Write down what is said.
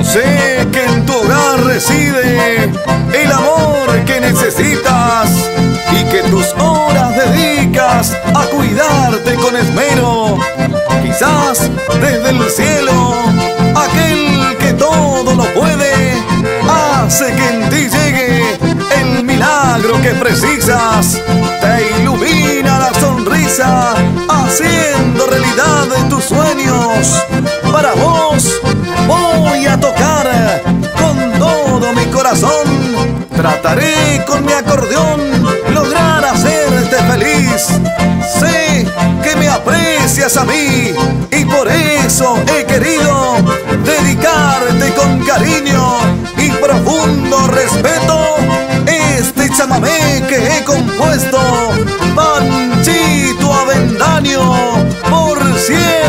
Sé que en tu hogar reside el amor que necesitas y que tus horas dedicas a cuidarte con esmero. Quizás desde el cielo, aquel que todo lo puede, hace que en ti llegue el milagro que precisas. Te ilumina la sonrisa, haciendo realidad tus sueños. Para vos voy a tocar con todo mi corazón. Trataré con mi acordeón lograr hacerte feliz. Sé que me aprecias a mí y por eso he querido dedicarte con cariño y profundo respeto este chamamé que he compuesto. Panchito Avendaño, por siempre.